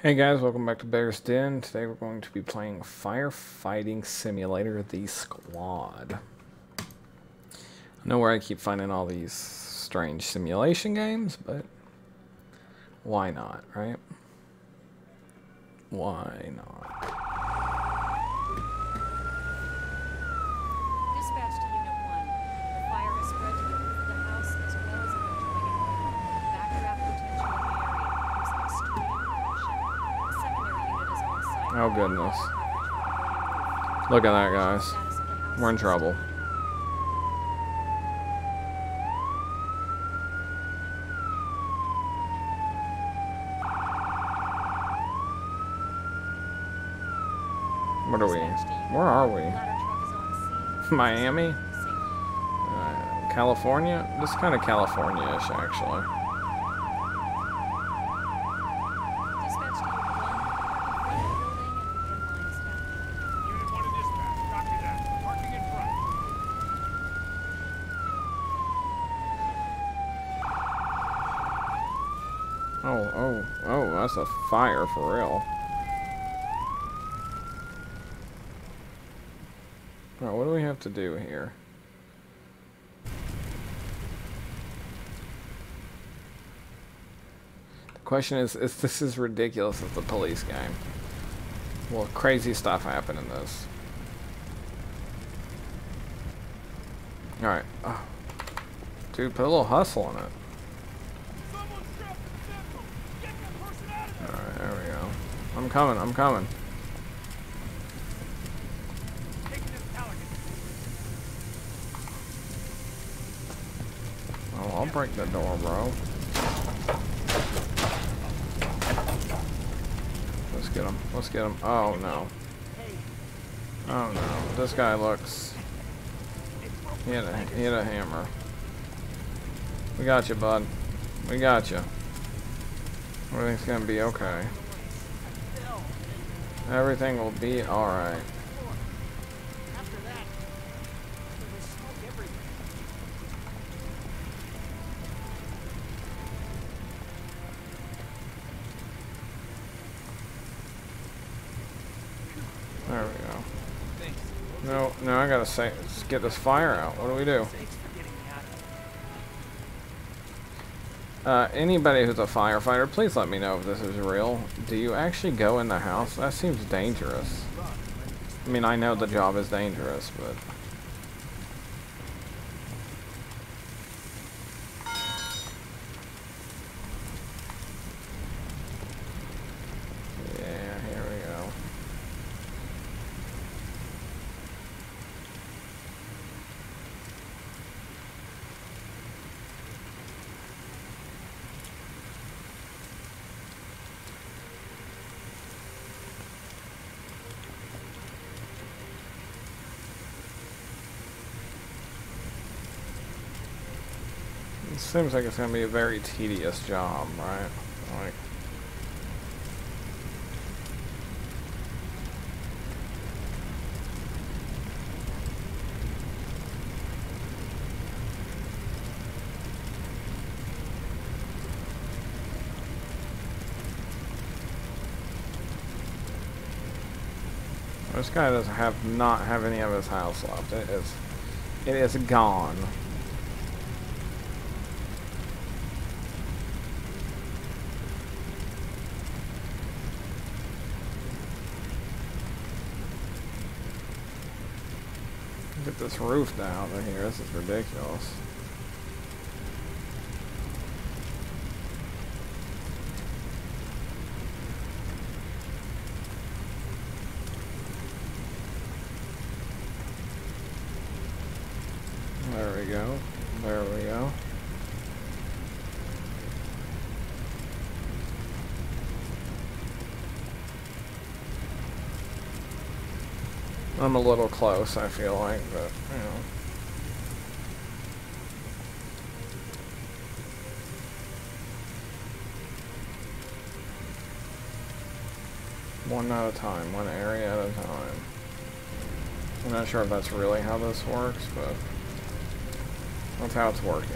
Hey guys, welcome back to Bear's Den. Today we're going to be playing Firefighting Simulator The Squad. I know where I keep finding all these strange simulation games, but why not, right? Why not? Dispatch to Unit 1. The fire has spread to the roof of the house as well as an adjoining room. Backdraft potential in the area. Use extreme caution. The secondary unit is on site. Oh goodness. Coverage for the burning roof. Look at that, guys. Status of the house We're in is trouble. still unknown. What are we? Dispatch to Unit Where are 1. we? Ladder truck is on scene. Miami? Safety. California? This is kind of California-ish, actually. Dispatch to Unit 1. Park in front of the building and begin line staffing. Unit 1 to dispatch. Copy that. Parking in front. Oh, that's a fire for real. Alright, what do we have to do here? The question is this is ridiculous as a police game. Well, crazy stuff happened in this. Alright. Oh. Dude, put a little hustle in it. Someone strap the vehicle. Get that person out of there. Alright, there we go. I'm coming. Take this Pelican. Oh, I'll break the door, bro. Let's get him. Oh no. Oh no. This guy looks... He had a hammer. We got you, bud. We got you. Everything's gonna be okay. Everything will be alright. After that, there was smoke everywhere. There we go. Thanks. No, I gotta say, let's get this fire out. What do we do? Thanks for getting me out of here. Anybody who's a firefighter, please let me know if this is real. Do you actually go in the house? That seems dangerous. I mean, I know the job is dangerous, but... Yeah, here we go. It seems like it's gonna be a very tedious job, right? Like... This guy doesn't not have any of his house left. It is gone. Get this roof down over here. This is ridiculous. There we go. There we go. I'm a little close, I feel like, but, you know. One at a time, one area at a time. I'm not sure if that's really how this works, but that's how it's working.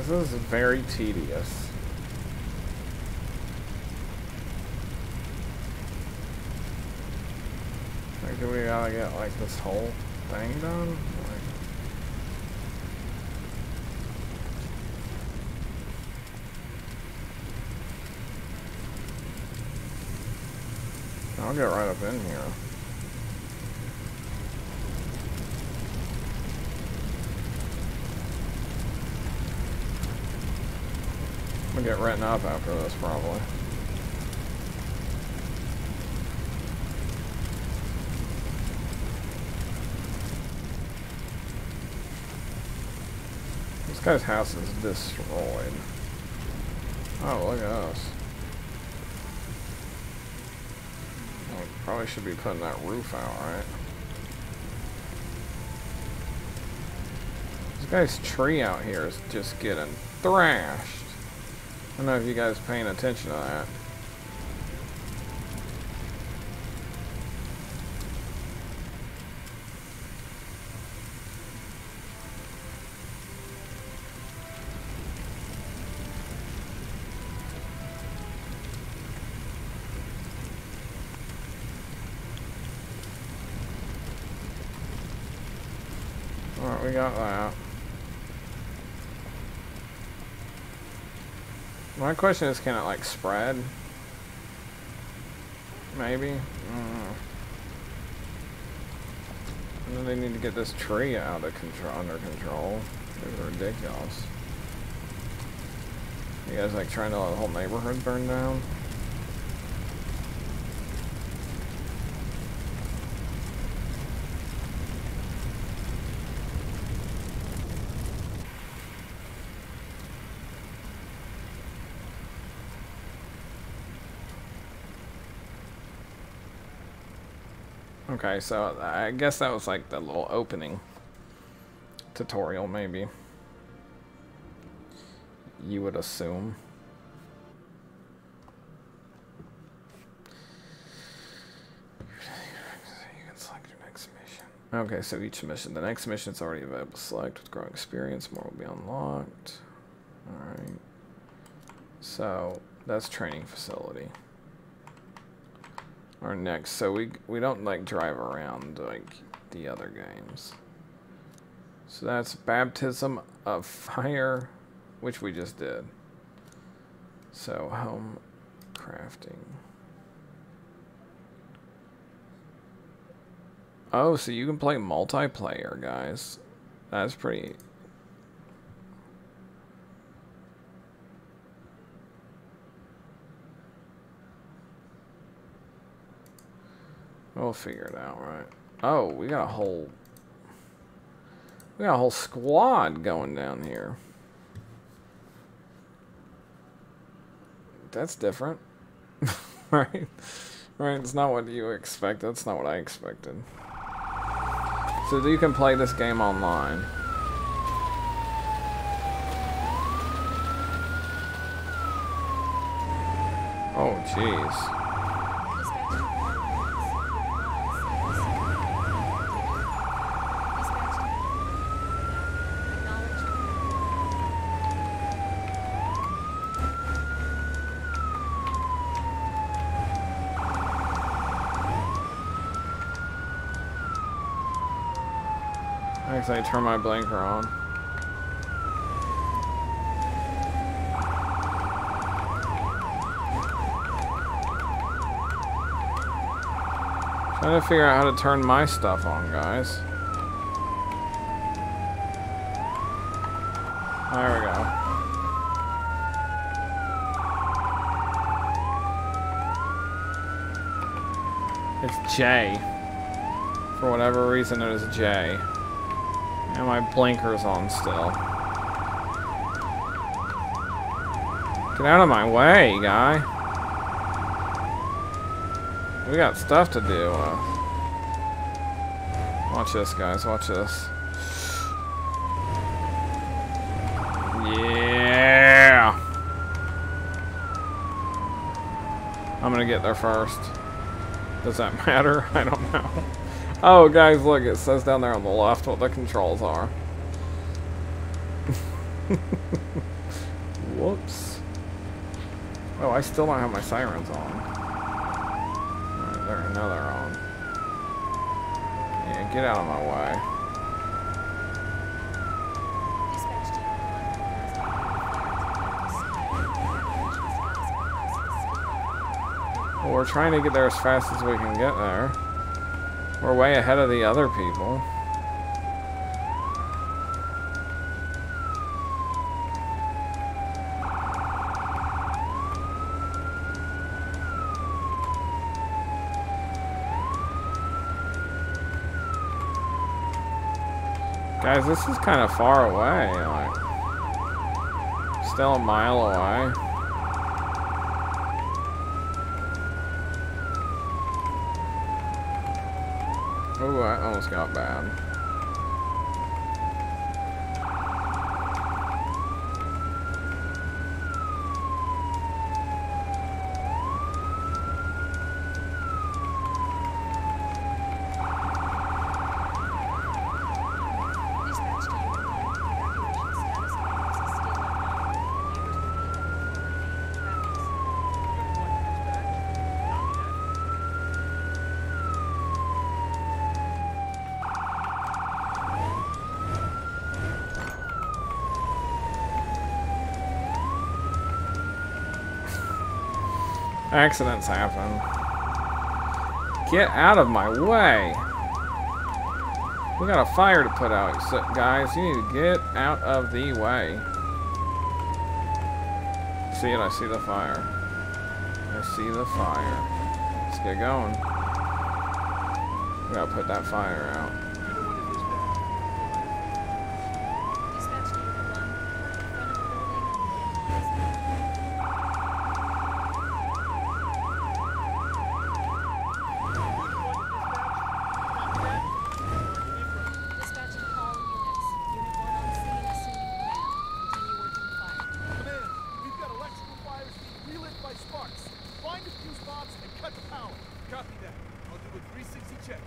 This is very tedious. Like, do we gotta get, like, this whole thing done? Like, I'll get right up in here. I'm gonna get written up after this, probably. This guy's house is destroyed. Oh, look at us. Well, probably should be putting that roof out, right? This guy's tree out here is just getting thrashed. I don't know if you guys are paying attention to that. Alright, we got that. My question is, can it like spread? Maybe? And then they need to get this tree out of control, under control. It's ridiculous. You guys like trying to let the whole neighborhood burn down? Okay, so I guess that was like the little opening tutorial, maybe. You would assume. You can select your next mission. Okay, so each mission. The next mission is already available. Select with growing experience. More will be unlocked. Alright. So, that's training facility. Our next, so we don't like drive around like the other games. So that's baptism of fire, which we just did. So home crafting. Oh, so you can play multiplayer, guys. That's pretty. We'll figure it out, right? Oh, we got a whole squad going down here. That's different. Right? Right, it's not what you expect. That's not what I expected. So you can play this game online. Oh, jeez. I turn my blinker on. Trying to figure out how to turn my stuff on, guys. There we go. It's J. For whatever reason, it is J. And my blinker's on still. Get out of my way, guy. We got stuff to do. Watch this, guys. Watch this. Yeah! I'm gonna get there first. Does that matter? I don't know. Oh, guys, look, it says down there on the left what the controls are. Whoops. Oh, I still don't have my sirens on. Alright, there, now they're on. Yeah, get out of my way. Dispatch to Unit 1. Well, we're trying to get there as fast as we can get there. We're way ahead of the other people. Guys, this is kind of far away, like, still a mile away. Ooh, that almost got bad. Dispatch to Unit 1. Evacuation status of the house is still unknown. The neighbors believe it will remain in traffic. Accidents happen. Get out of my way! We got a fire to put out, so guys. You need to get out of the way. See it? I see the fire. I see the fire. Let's get going. We gotta put that fire out. Dispatch to Unit 1. Park in front of the building and begin noise. Dispatch to all units. Unit 1 on scene, assuming command. Continue working the fire. Command, we've got electrical fires being relit by sparks. Find a fuse box and cut the power. Copy that. I'll do a 360 check.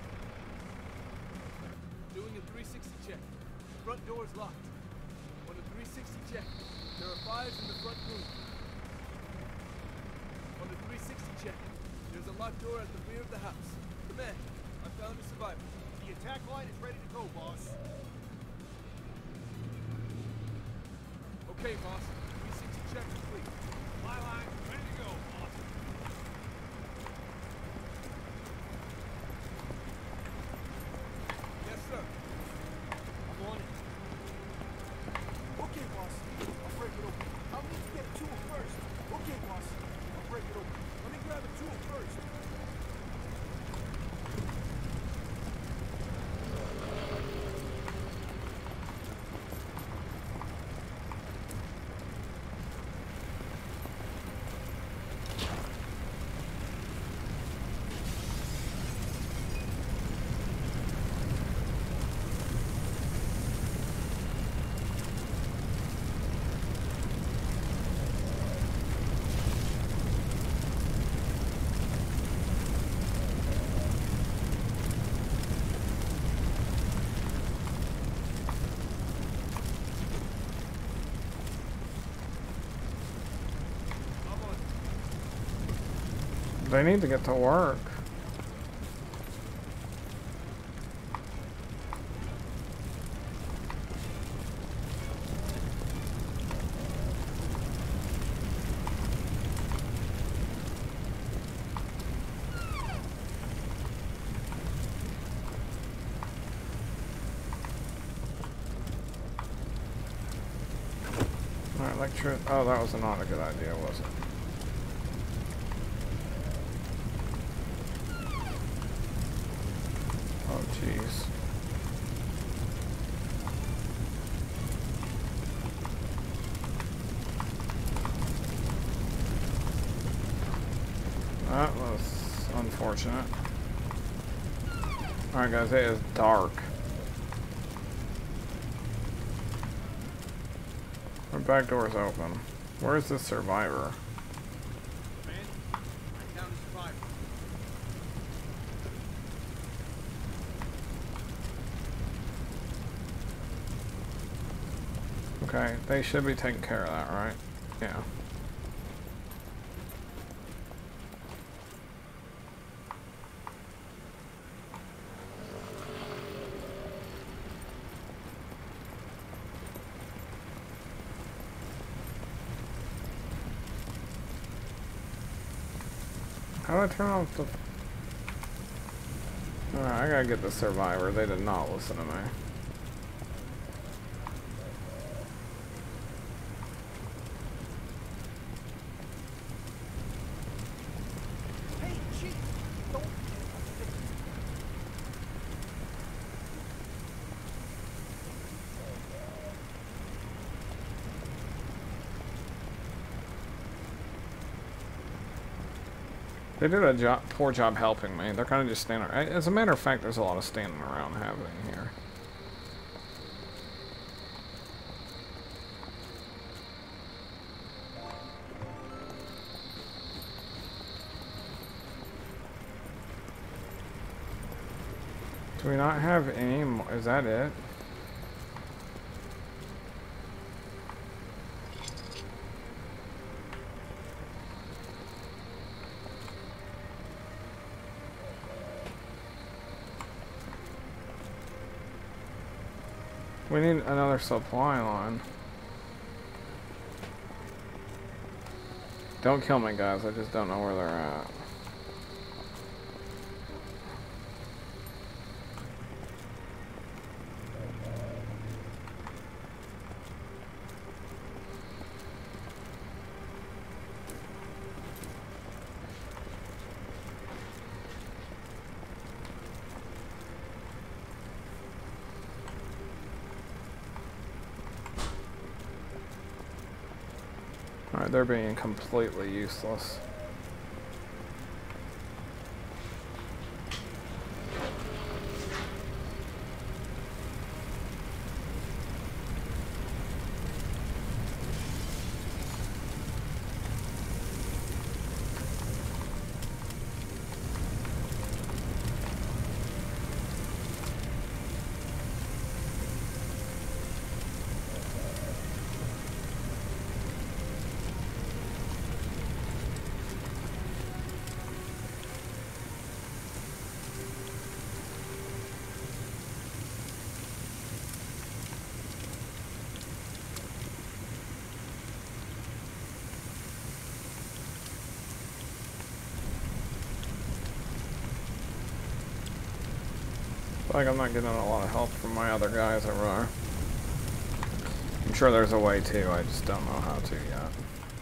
Doing a 360 check. Front door is locked. On a 360 check, there are fires in the front room. On a 360 check, there's a locked door at the rear of the house. Command, I found a survivor. The attack line is ready to go, boss. Okay, boss. 360 check complete. My line ready to go, boss. Yes, sir. I'm on it. Okay, boss. I'll break it open. I'll need to get a tool first. Okay, boss. I'll break it open. Let me grab a tool first. They need to get to work. Alright, electric. Oh, that was not a good idea, was it? Oh, jeez. That was unfortunate. Alright guys, it is dark. Our back door is open. Where's the survivor? Man, I found a survivor. Okay, they should be taking care of that, right? Yeah. How do I turn off the... Alright, I gotta get the survivor. They did not listen to me. Hey, Chief! Don't... They did a poor job helping me. They're kind of just standing... As a matter of fact, there's a lot of standing around happening here. Do we not have any more? Is that it? We need another supply line. Don't kill me, guys. I just don't know where they're at. Alright, they're being completely useless. Like I'm not getting a lot of help from my other guys over there. I'm sure there's a way too, I just don't know how to yet.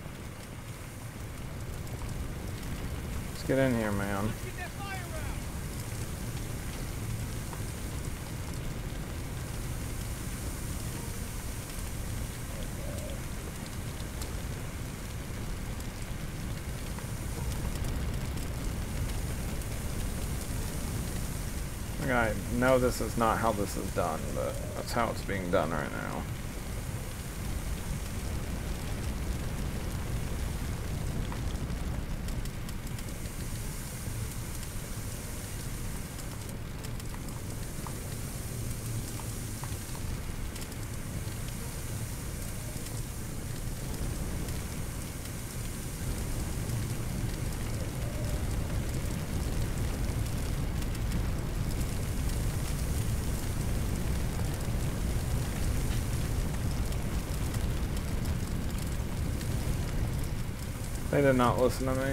Let's get in here, man. Get that fire out! I know this is not how this is done, but that's how it's being done right now. They did not listen to me.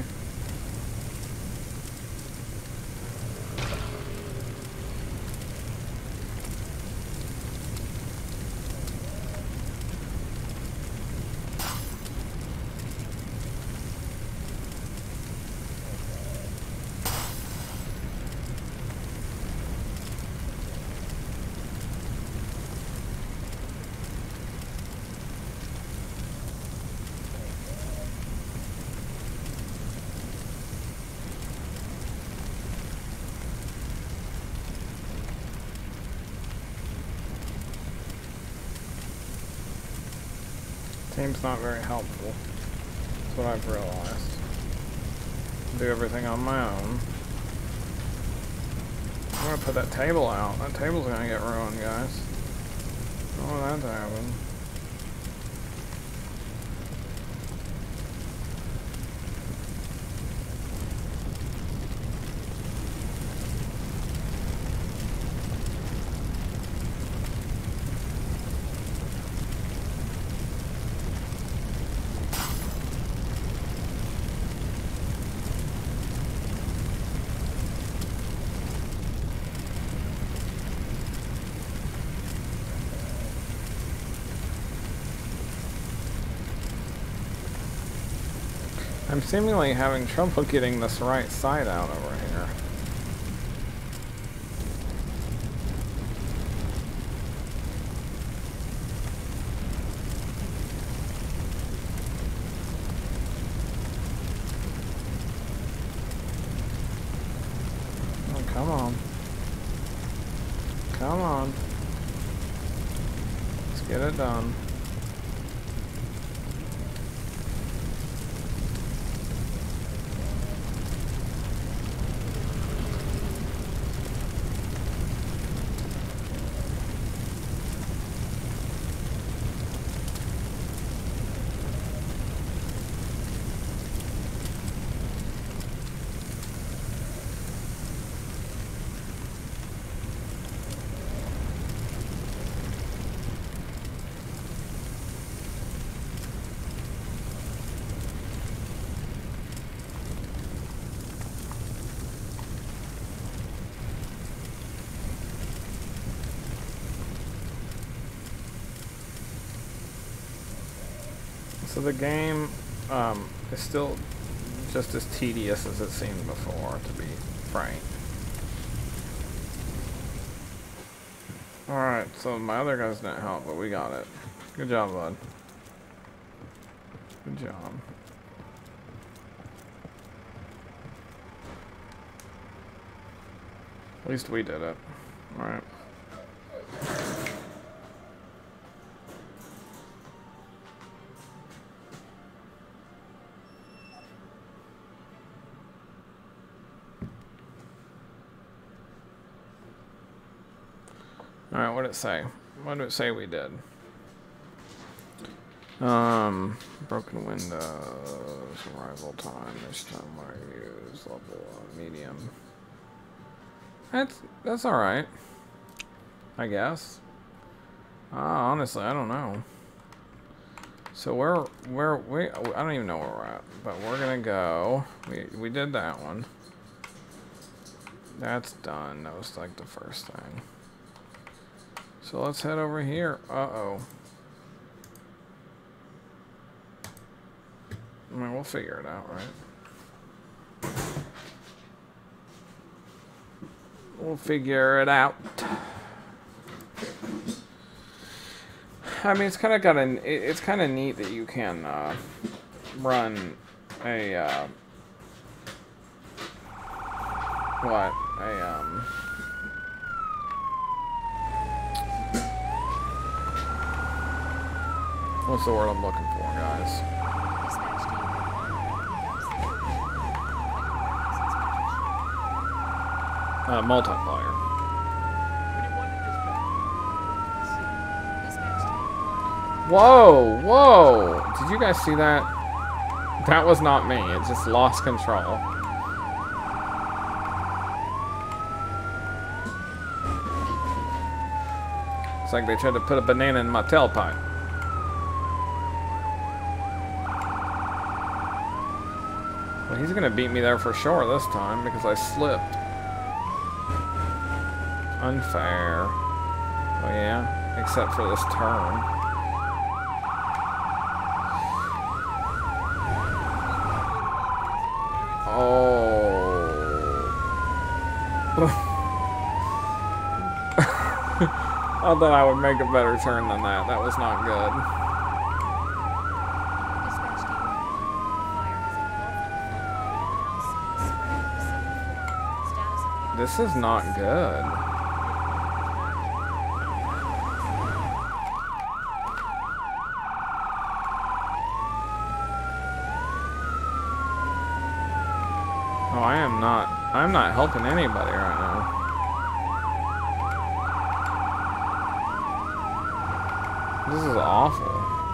Team's not very helpful. That's what I've realized. Do everything on my own. I'm gonna put that table out. That table's gonna get ruined, guys. I don't want that to happen. I'm seemingly having trouble getting this right side out over here. Oh, come on. Come on. Let's get it done. So the game is still just as tedious as it seemed before, to be frank. Alright, so my other guys didn't help, but we got it. Good job, bud. Good job. At least we did it. Alright. Alright, what did it say? What did it say we did? Broken windows, arrival time, this time I use level medium. That's alright. I guess. Honestly, I don't know. So I don't even know where we're at, but we're gonna go. We did that one. That's done. That was like the first thing. So let's head over here. Uh-oh. I mean, we'll figure it out, right? We'll figure it out. I mean, it's kind of got an. It's kind of neat that you can run a what's the word I'm looking for, guys? Dispatch team report. Multiplier. Whoa, whoa! Did you guys see that? That was not me. It just lost control. It's like they tried to put a banana in my tailpipe. Well, he's gonna beat me there for sure this time because I slipped. Unfair. Oh yeah, except for this turn. I thought I would make a better turn than that. That was not good. Dispatch team report. The fire has engulfed the front of the house and spread to the second floor. Status of the This is not good. Oh, I'm not helping anybody right now. This is awful.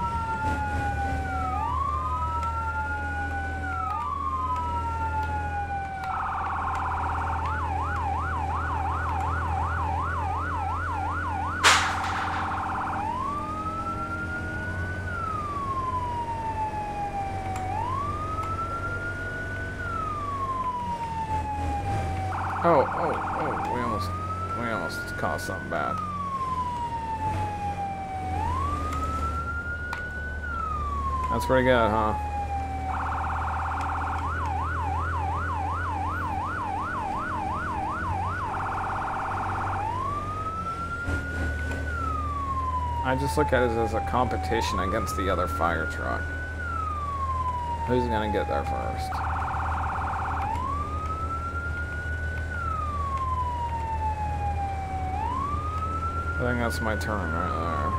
Oh, we almost caused something bad. That's pretty good, huh? I just look at it as a competition against the other fire truck. Who's gonna get there first? I think that's my turn right there.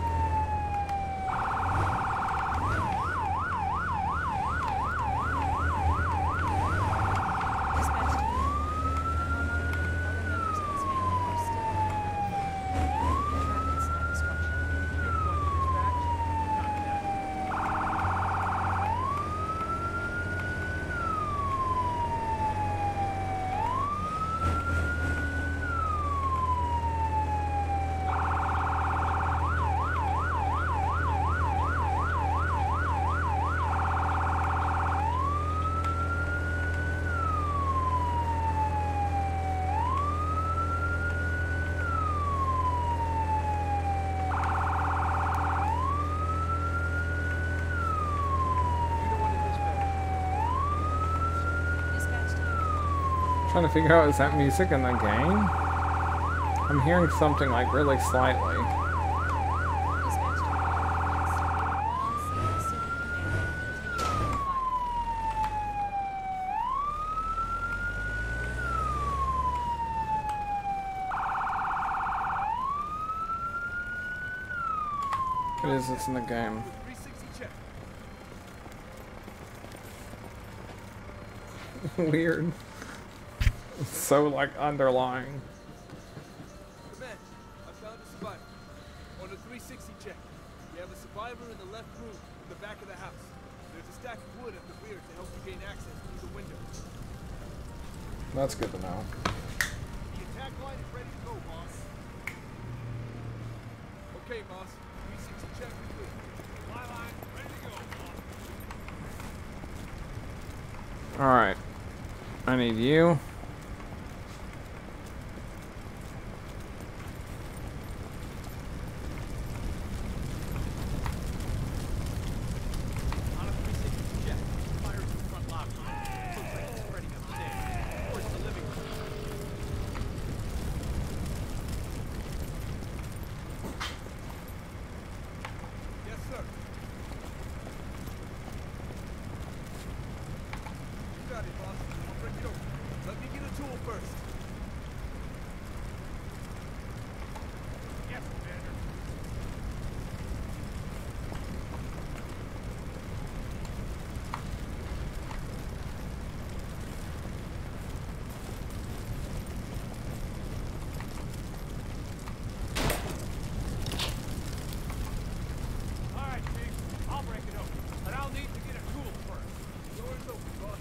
Dispatch to Unit 1. The homeowner and other members of his family are still in traffic stop destruction. Unit 1 to dispatch. Copy that. Unit 1 to dispatch. Dispatch to Unit 1. Trying to figure out, is that music in the game? I'm hearing something like really slightly. Dispatch to all units. Unit 1 on scene, assuming command. Continue open fire. It is, it's in the game. 360 check. Weird. It's so like underlying. Command, I found a survivor. On a 360 check, we have a survivor in the left room in the back of the house. There's a stack of wood at the rear to help you gain access through the window. That's good to know. The attack line is ready to go, boss. Okay, boss. 360 check complete. Fly line ready to go, boss. Alright. I need you. On a 360 check, fire to the front lobby. Looks like it's spreading upstairs. Towards the living room. Yes, sir. You got it, boss. I'll break it open. Let me get a tool first. Yes, Commander. All right, Chief. I'll break it open, but I'll need to get a tool first. Door's open, boss.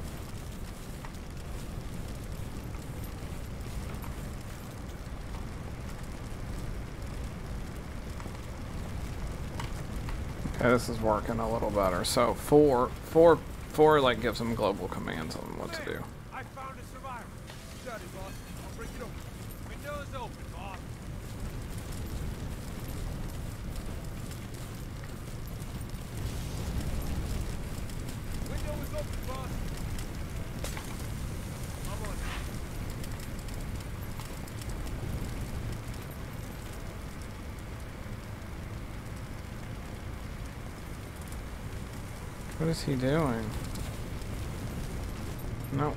Okay, this is working a little better. So four like gives them global commands on what to do. I found a survivor. You got it, boss. I'll break it open. Window's open, boss. Window is open, boss. I'm on it. What is he doing? No.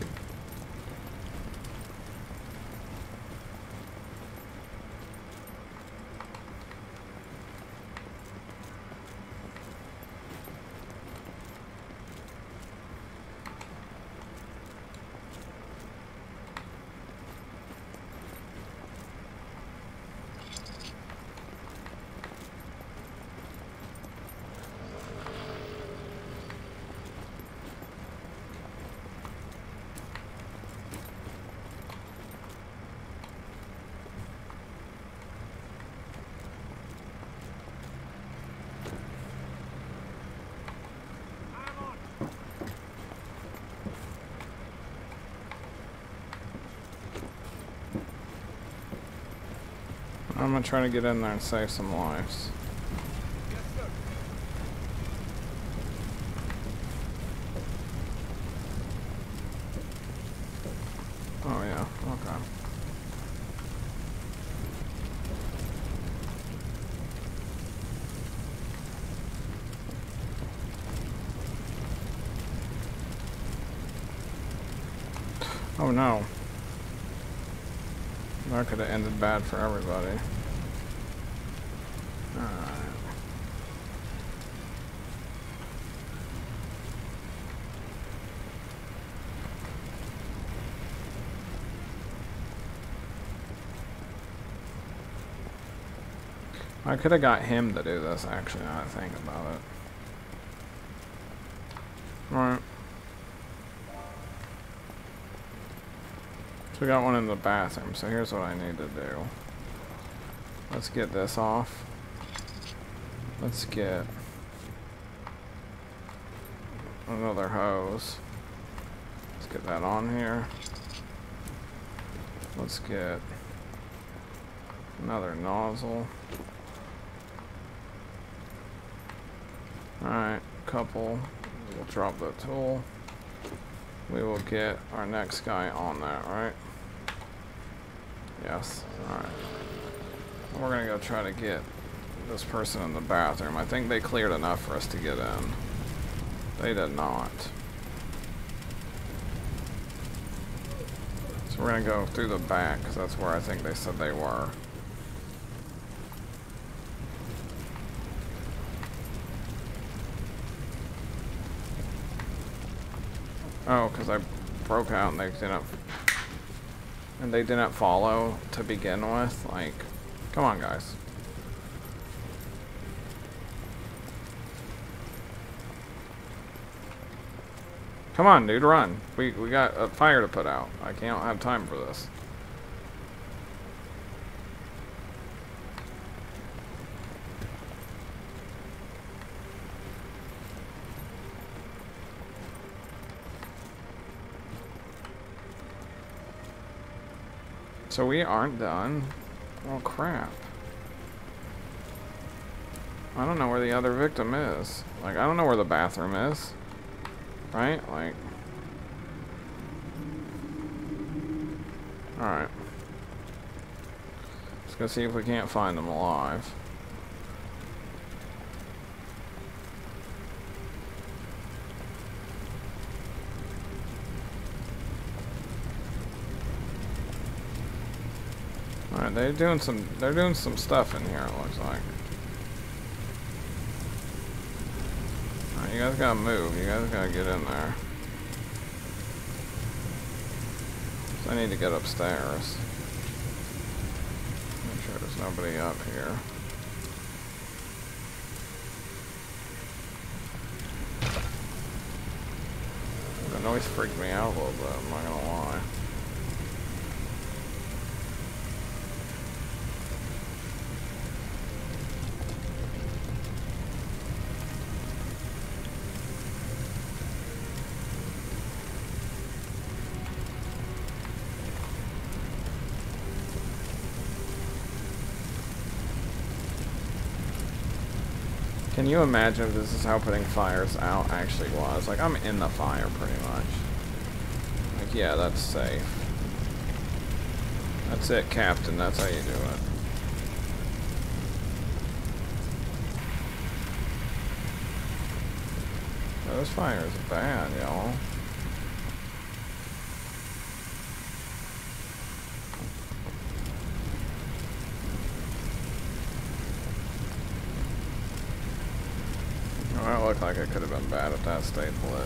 I'm on it. I'm gonna try to get in there and save some lives. Yes, sir. Oh yeah, okay. no. That could have ended bad for everybody. Alright. I could have got him to do this, actually, now I think about it. Alright. So we got one in the bathroom, so here's what I need to do. Let's get this off. Let's get another hose. Let's get that on here. Let's get another nozzle. Alright, couple. We'll drop the tool. We will get our next guy on that, right? Yes. Alright. We're gonna go try to get this person in the bathroom. I think they cleared enough for us to get in. They did not. So we're gonna go through the back, because that's where I think they said they were. Oh, because I broke out and they didn't follow to begin with. Like, come on, guys. Come on, dude, run. We got a fire to put out. I can't have time for this. So we aren't done. Oh crap. I don't know where the other victim is. Like, I don't know where the bathroom is. Right? Like. Alright. Let's go see if we can't find them alive. Alright, they're doing some stuff in here, it looks like. Alright, you guys gotta move. You guys gotta get in there. So I need to get upstairs. Make sure there's nobody up here. The noise freaked me out a little bit, I'm not gonna lie. Can you imagine if this is how putting fires out actually was? Like, I'm in the fire pretty much. Like, yeah, that's safe. That's it, Captain. That's how you do it. Oh, this fire is bad, y'all. Well, it looked like it could have been bad if that stayed lit.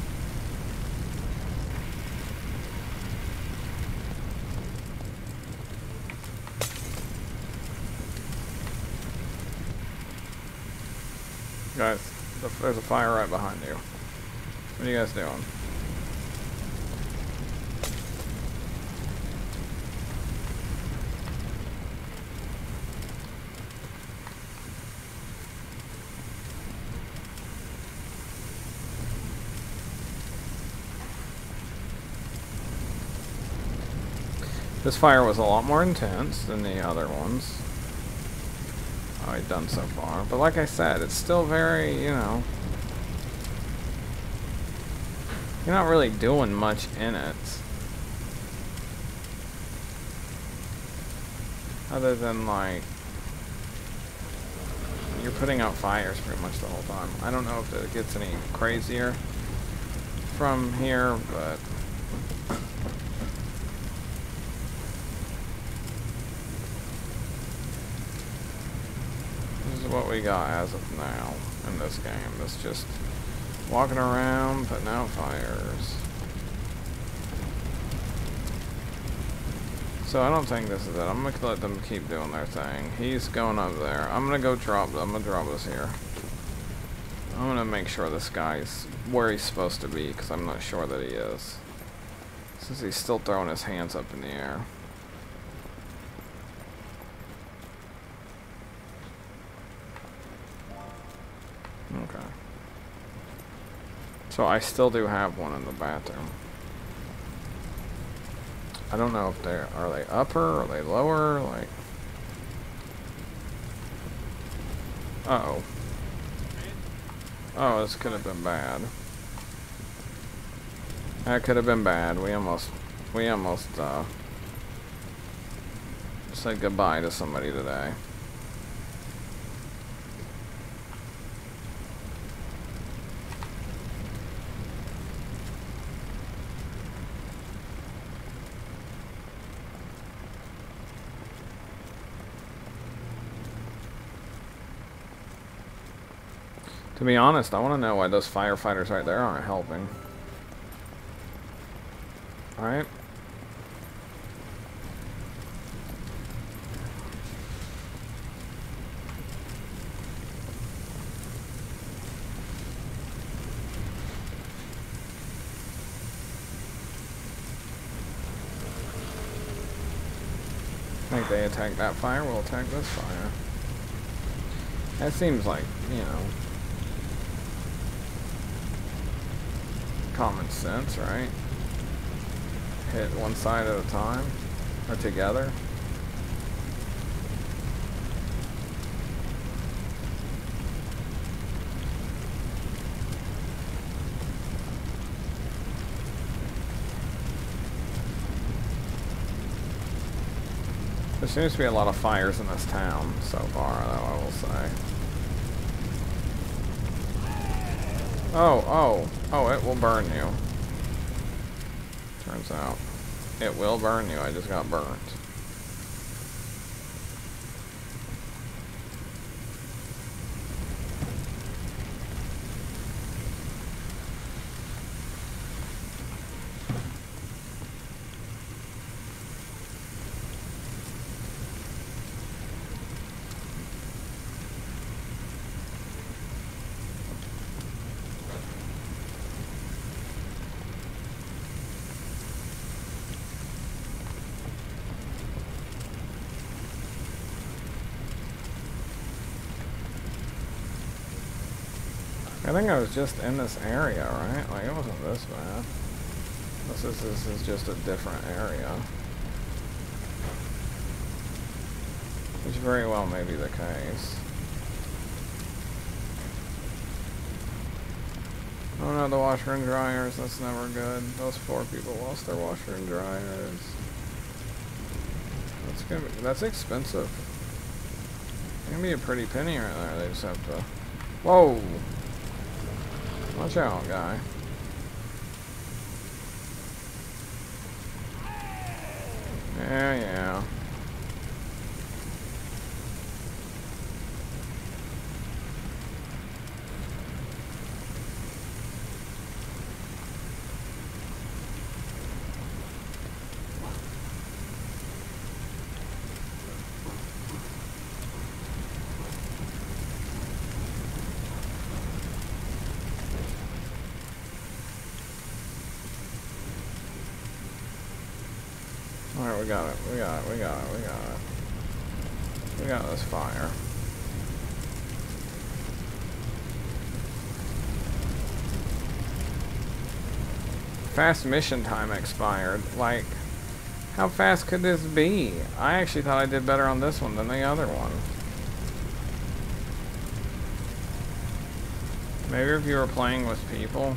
Guys, there's a fire right behind you. What are you guys doing? This fire was a lot more intense than the other ones I've done so far. But like I said, it's still very, you know, you're not really doing much in it. Other than, like, you're putting out fires pretty much the whole time. I don't know if it gets any crazier from here, but what we got as of now in this game. It's just walking around, putting out fires. So I don't think this is it. I'm gonna let them keep doing their thing. He's going up there. I'm gonna drop this here. I'm gonna make sure this guy's where he's supposed to be, because I'm not sure that he is. Since he's still throwing his hands up in the air. Okay. So I still do have one in the bathroom. I don't know if are they upper, are they lower, like... Uh-oh. Oh, this could have been bad. That could have been bad. We almost said goodbye to somebody today. To be honest, I want to know why those firefighters right there aren't helping. Alright. I think they attack that fire, we'll attack this fire. That seems like, you know, common sense, right? Hit one side at a time, or together. There seems to be a lot of fires in this town so far, though, I will say. Oh, it will burn you. Turns out. It will burn you, I just got burnt. I think I was just in this area, right? Like, it wasn't this bad. This is just a different area. Which very well may be the case. Oh no, the washer and dryers, that's never good. Those poor people lost their washer and dryers. That's expensive. It's gonna be a pretty penny right there, they just have to... Whoa! Watch out, guy. Yeah. Alright, we got it. We got this fire. Fast mission time expired. Like, how fast could this be? I actually thought I did better on this one than the other one. Maybe if you were playing with people,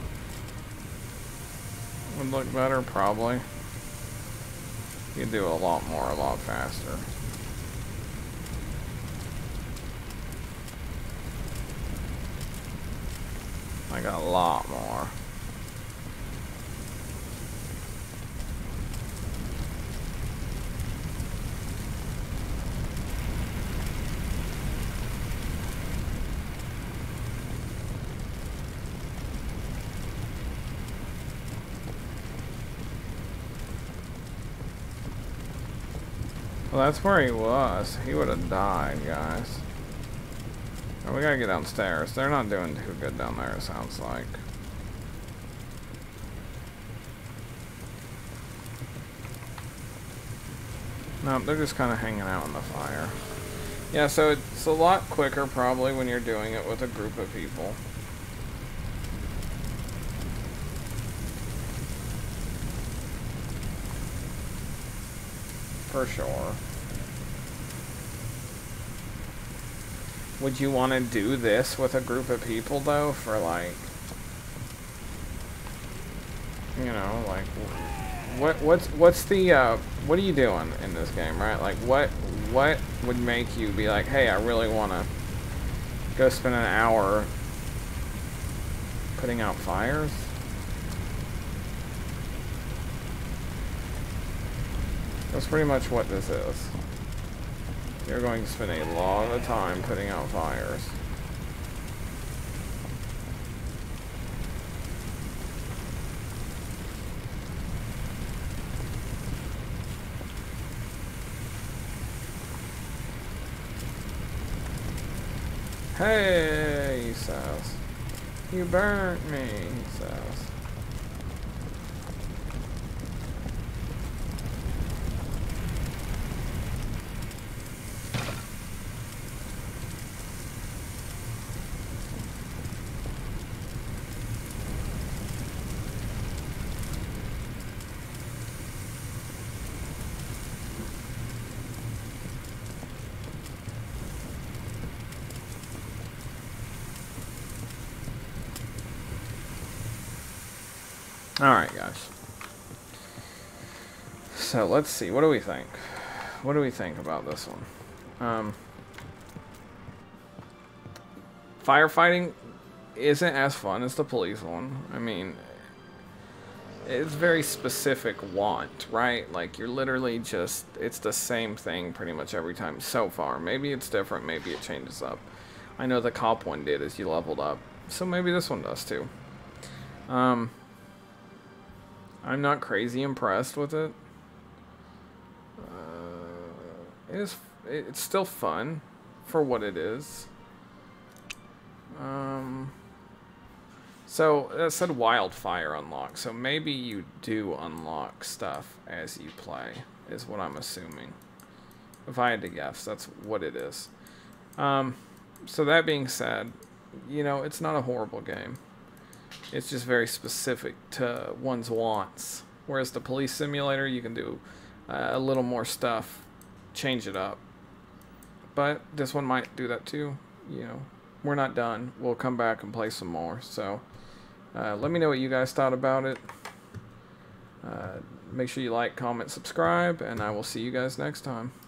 it would look better, probably. You can do a lot more, a lot faster. I got a lot more. Well, that's where he was. He would have died, guys. Oh, we gotta get downstairs. They're not doing too good down there, it sounds like. No, they're just kind of hanging out in the fire. Yeah, so it's a lot quicker probably when you're doing it with a group of people. For sure. Would you want to do this with a group of people though, for like, you know, like, what's the what are you doing in this game, right? Like, what would make you be like, hey, I really want to go spend an hour putting out fires? That's pretty much what this is. You're going to spend a lot of time putting out fires. Hey, he says. You burnt me, he says. Alright, guys. So, let's see. What do we think? What do we think about this one? Firefighting isn't as fun as the police one. I mean, it's very specific want, right? Like, you're literally just... It's the same thing pretty much every time so far. Maybe it's different. Maybe it changes up. I know the cop one did as you leveled up. So maybe this one does too. I'm not crazy impressed with it. It's still fun for what it is. So that said wildfire unlock. So maybe you do unlock stuff as you play, is what I'm assuming. If I had to guess, that's what it is. So that being said, you know, it's not a horrible game. It's just very specific to one's wants. Whereas the police simulator, you can do a little more stuff, change it up. But this one might do that too. You know, we're not done. We'll come back and play some more. So let me know what you guys thought about it. Make sure you like, comment, subscribe, and I will see you guys next time.